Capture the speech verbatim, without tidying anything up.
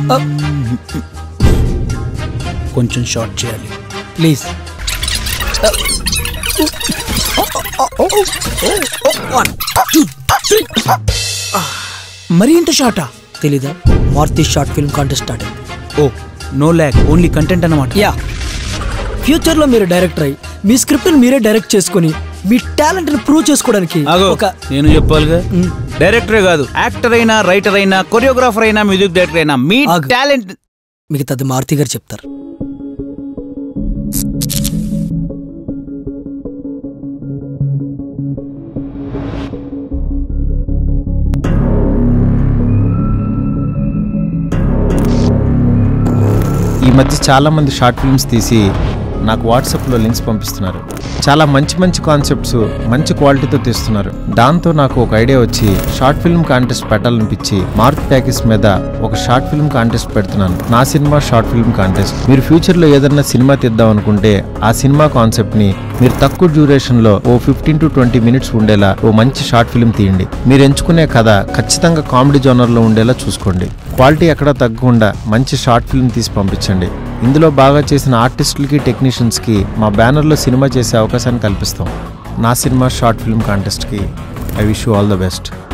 కొంచెం షార్ట్ చేయాలి ప్లీజ్. మరి ఇంత షార్టా? తెలీదా? Maruti short film contest start అయింది. Oh no lag, only content అన్నమాట. యా, ఫ్యూచర్లో మీరు డైరెక్టర్ అయ్యి మీ స్క్రిప్ట్ని మీరే డైరెక్ట్ చేసుకుని మీ టాలెంట్ని ప్రూవ్ చేసుకోవడానికి ఒక నేను చెప్పాలిగా, డైరెక్టరే కాదు యాక్టర్ అయినా రైటర్ అయినా కొరియోగ్రాఫర్ అయినా మ్యూజిక్ డైరెక్టర్ అయినా మీ టాలెంట్ మిగతాది మారుతి గారు చెప్తారు. ఈ మధ్య చాలామంది షార్ట్ ఫిల్మ్స్ తీసి నాకు వాట్సాప్లో లింక్స్ పంపిస్తున్నారు. చాలా మంచి మంచి కాన్సెప్ట్స్ మంచి క్వాలిటీతో తీస్తున్నారు. దాంతో నాకు ఒక ఐడియా వచ్చి షార్ట్ ఫిల్మ్ కాంటెస్ట్ పెట్టాలనిపించి మారుతి ప్యాకేజ్ మీద ఒక షార్ట్ ఫిల్మ్ కాంటెస్ట్ పెడుతున్నాను. నా సినిమా షార్ట్ ఫిల్మ్ కాంటెస్ట్. మీరు ఫ్యూచర్లో ఏదైనా సినిమా తీద్దాం అనుకుంటే ఆ సినిమా కాన్సెప్ట్ని మీరు తక్కువ డ్యూరేషన్లో ఓ ఫిఫ్టీన్ టు ట్వంటీ మినిట్స్ ఉండేలా ఓ మంచి షార్ట్ ఫిల్మ్ తీయండి. మీరు ఎంచుకునే కథ ఖచ్చితంగా కామెడీ జోనర్లో ఉండేలా చూసుకోండి. క్వాలిటీ ఎక్కడా తగ్గకుండా మంచి షార్ట్ ఫిల్మ్ తీసి పంపించండి. ఇందులో బాగా చేసిన ఆర్టిస్టులకి టెక్నీషియన్స్కి మా బ్యానర్లో సినిమా చేసే అవకాశాన్ని కల్పిస్తాం. నా సినిమా షార్ట్ ఫిల్మ్ కాంటెస్ట్కి I wish you all the best.